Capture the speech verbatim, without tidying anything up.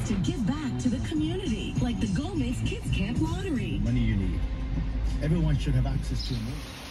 to give back to the community, like the Gomez Kids Camp Lottery. Money you need. Everyone should have access to it.